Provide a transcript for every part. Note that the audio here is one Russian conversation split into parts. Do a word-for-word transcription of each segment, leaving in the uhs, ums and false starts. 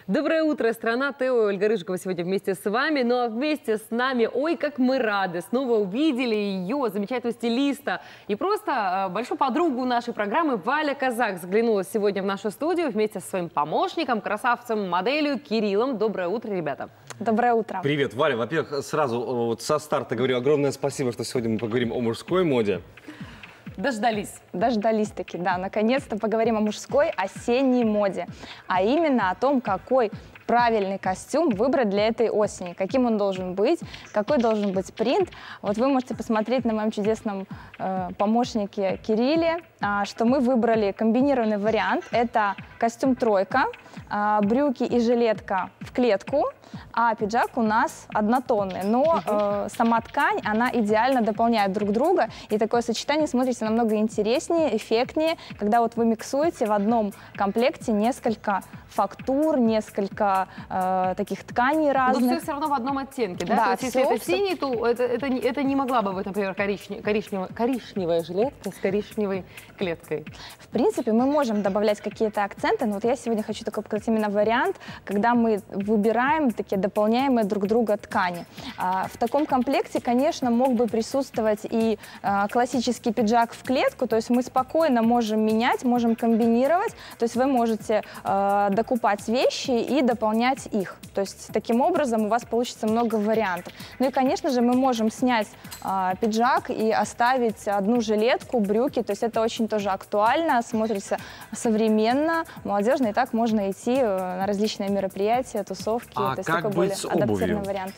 Доброе утро, страна. Тео и Ольга Рыжикова сегодня вместе с вами. Ну а вместе с нами, ой, как мы рады, снова увидели ее, замечательного стилиста и просто большую подругу нашей программы Валя Казак заглянула сегодня в нашу студию вместе со своим помощником, красавцем, моделью Кириллом. Доброе утро, ребята. Доброе утро. Привет, Валя. Во-первых, сразу вот со старта говорю огромное спасибо, что сегодня мы поговорим о мужской моде. Дождались. Дождались-таки, да. Наконец-то поговорим о мужской осенней моде. А именно о том, какой правильный костюм выбрать для этой осени. Каким он должен быть, какой должен быть принт. Вот вы можете посмотреть на моем чудесном э, помощнике Кирилле, э, что мы выбрали комбинированный вариант. Это костюм тройка, э, брюки и жилетка в клетку, а пиджак у нас однотонный. Но э, сама ткань, она идеально дополняет друг друга, и такое сочетание смотрится намного интереснее, эффектнее, когда вот вы миксуете в одном комплекте несколько фактур, несколько э, таких тканей разных. Но все все равно в одном оттенке, да? Да, то есть, если все, это синий, то это, это, не- это не могла бы быть, например, коричневая, коричневая, коричневая жилетка с коричневой клеткой. В принципе, мы можем добавлять какие-то акценты, но вот я сегодня хочу такой показать именно вариант, когда мы выбираем такие дополняемые друг друга ткани. А, в таком комплекте, конечно, мог бы присутствовать и а, классический пиджак в клетку, то есть мы спокойно можем менять, можем комбинировать, то есть вы можете а, докупать вещи и дополнять их. То есть таким образом у вас получится много вариантов. Ну и, конечно же, мы можем снять а, пиджак и оставить одну жилетку, брюки, то есть это очень тоже актуально, смотрится современно, молодежно, и так можно идти на различные мероприятия, тусовки. А то есть как такой быть более с адаптированный обувью? вариант.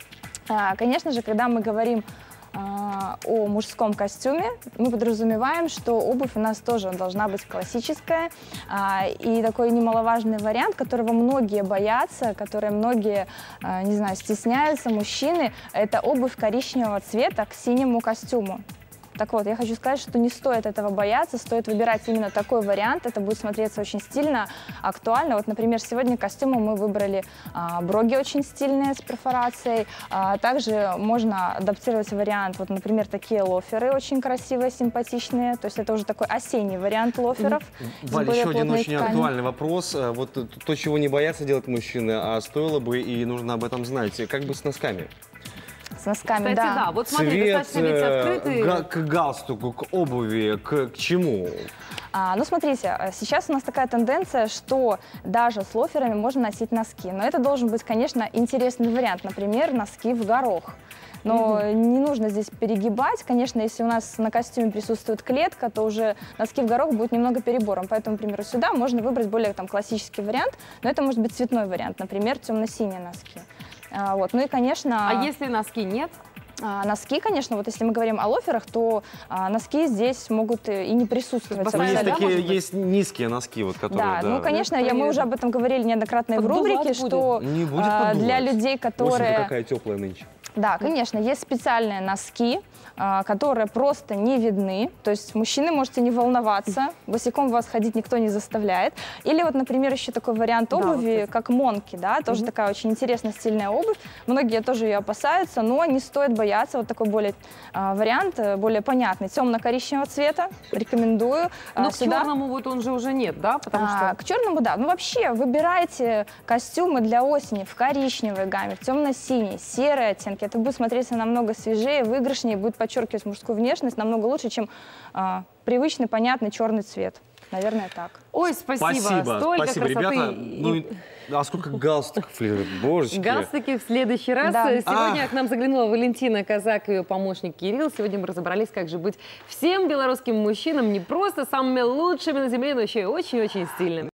А, конечно же, когда мы говорим а, о мужском костюме, мы подразумеваем, что обувь у нас тоже должна быть классическая. А, и такой немаловажный вариант, которого многие боятся, которые многие, а, не знаю, стесняются, мужчины, это обувь коричневого цвета к синему костюму. Так вот, я хочу сказать, что не стоит этого бояться, стоит выбирать именно такой вариант, это будет смотреться очень стильно, актуально. Вот, например, сегодня костюмы мы выбрали а, броги очень стильные с перфорацией, а, также можно адаптировать вариант, вот, например, такие лоферы очень красивые, симпатичные, то есть это уже такой осенний вариант лоферов. Валя, еще один очень актуальный вопрос. Вот то, чего не боятся делать мужчины, а стоило бы и нужно об этом знать. Как бы с носками? С носками, Кстати, да. да. Вот смотри, Цвет, достаточно ведь э, открытый. га- к галстуку, к обуви, к, к чему? А, ну, смотрите, сейчас у нас такая тенденция, что даже с лоферами можно носить носки. Но это должен быть, конечно, интересный вариант. Например, носки в горох. Но mm-hmm. не нужно здесь перегибать. Конечно, если у нас на костюме присутствует клетка, то уже носки в горох будет немного перебором. Поэтому, например, сюда можно выбрать более там, классический вариант. Но это может быть цветной вариант, например, темно-синие носки. А, вот. Ну и, конечно... А если носки нет? А, носки, конечно, вот если мы говорим о лоферах, то а, носки здесь могут и не присутствовать. Ну, Есть да, такие, может быть? есть низкие носки, вот, которые... Да, Да, ну, конечно, Ну, я, мы понятно. уже об этом говорили неоднократно и в Поддувать рубрике, будет? что Не будет а, поддувать. для людей, которые... Осень-то какая теплая нынче. Да, конечно, есть специальные носки, а, которые просто не видны. То есть мужчины можете не волноваться, босиком вас ходить никто не заставляет. Или вот, например, еще такой вариант Да, обуви, вот, как монки, да, тоже Мгм. такая очень интересная стильная обувь. Многие тоже ее опасаются, но не стоит бояться. Вот такой более а, вариант, э, более понятный, темно-коричневого цвета. Рекомендую. Но А, к сюда- черному вот он же уже нет, да? Потому а, что... К черному, да. Ну, вообще, выбирайте костюмы для осени в коричневой гамме, в темно-синей, серые оттенки. Это будет смотреться намного свежее, выигрышнее, будет подчеркивать мужскую внешность намного лучше, чем а, привычный, понятный черный цвет. Наверное, так. Ой, спасибо. Спасибо, Столько спасибо, красоты. ребята. И- Ну, и- а сколько галстуков, лежит, божечки. Галстуки в следующий раз. Да. Сегодня Ах. к нам заглянула Валентина Казак и ее помощник Кирилл. Сегодня мы разобрались, как же быть всем белорусским мужчинам не просто самыми лучшими на земле, но еще и очень-очень стильными.